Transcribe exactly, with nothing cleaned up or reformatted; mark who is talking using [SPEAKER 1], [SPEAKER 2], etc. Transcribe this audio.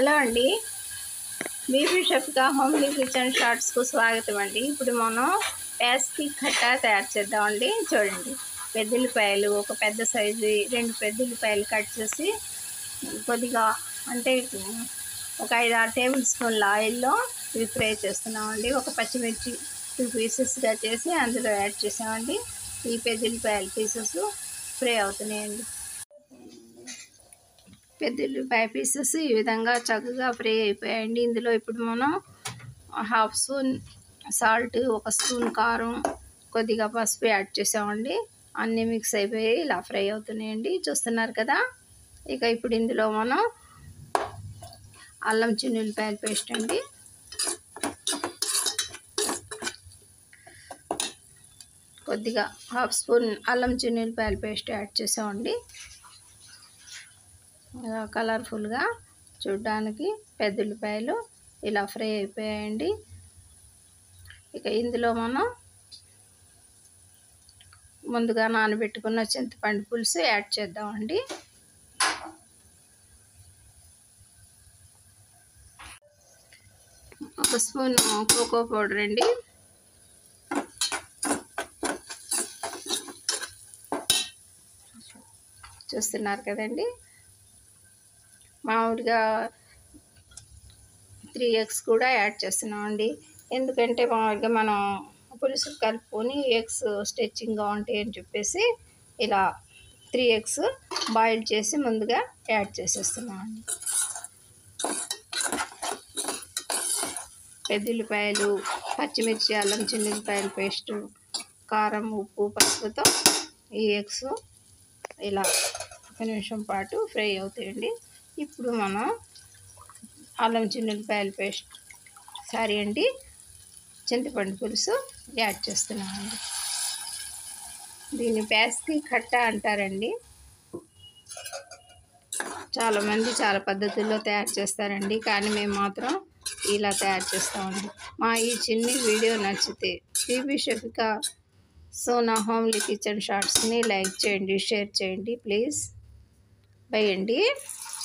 [SPEAKER 1] Hello అండి, Bibi Shafika homely kitchen షార్ట్స్కు స్వాగతం అండి. ఇప్పుడు మనం ప్యాస్కి ఖట్టా తయారు చేద్దామండి. చూడండి, పెద్దల్లిపాయలు ఒక పెద్ద సైజు రెండు పెద్దల్లిపాయలు కట్ చేసి కొద్దిగా అంటే ఒక ఐదు ఆరు టేబుల్ స్పూన్ల ఆయిల్లో ఇవి ఫ్రై చేస్తున్నామండి. ఒక పచ్చిమిర్చి టూ పీసెస్గా చేసి అందులో యాడ్ చేసామండి. ఈ పెద్దల్లిపాయల పీసెస్ ఫ్రై అవుతున్నాయండి. పెద్దల్లిపాయ పీసెస్ ఈ విధంగా చక్కగా ఫ్రై అయిపోయాయండి. ఇందులో ఇప్పుడు మనం హాఫ్ స్పూన్ సాల్ట్, ఒక స్పూన్ కారం, కొద్దిగా పసుపు యాడ్ చేసామండి. అన్నీ మిక్స్ అయిపోయి ఇలా ఫ్రై అవుతున్నాయండి, చూస్తున్నారు కదా. ఇక ఇప్పుడు ఇందులో మనం అల్లం చిన్నుల్లిపాయల పేస్ట్ అండి, కొద్దిగా హాఫ్ స్పూన్ అల్లం చిన్నుల్లిపాయల పేస్ట్ యాడ్ చేసామండి. కలర్ఫుల్గా చూడడానికి పెద్దల్లిపాయలు ఇలా ఫ్రై అయిపోయాయండి. ఇక ఇందులో మనం ముందుగా నానబెట్టుకున్న చింతపండు పులుసు యాడ్ చేద్దామండి. ఒక స్పూన్ కోకో పౌడర్ అండి, చూస్తున్నారు కదండి. మామూలుగా త్రీ ఎగ్స్ కూడా యాడ్ చేస్తున్నామండి. ఎందుకంటే మామూలుగా మనం పులుసు కలుపుకొని ఎగ్స్ స్ట్రెచ్చింగ్గా ఉంటాయి అని చెప్పేసి ఇలా త్రీ ఎగ్స్ బాయిల్ చేసి ముందుగా యాడ్ చేసేస్తున్నామండి. పెద్దల్లిపాయలు, పచ్చిమిర్చి, అల్లం చిన్నుల్లిపాయల పేస్టు, కారం, ఉప్పు, పసుపుతో ఈ ఎగ్స్ ఇలా ఒక నిమిషం పాటు ఫ్రై అవుతాయండి. ఇప్పుడు మనం అల్లం చిన్నుల్లిపాయల పేస్ట్ సారీ అండి చింతపండు పులుసు యాడ్ చేస్తున్నామండి. దీన్ని ప్యాస్కి ఖట్టా అంటారండి. చాలామంది చాలా పద్ధతుల్లో తయారు చేస్తారండి, కానీ మేము మాత్రం ఇలా తయారు చేస్తామండి. మా ఈ చిన్ని వీడియో నచ్చితే బీబీ షఫికా సోనా హోమ్లీ కిచెన్ షార్ట్స్ని లైక్ చేయండి, షేర్ చేయండి ప్లీజ్. బై అండి.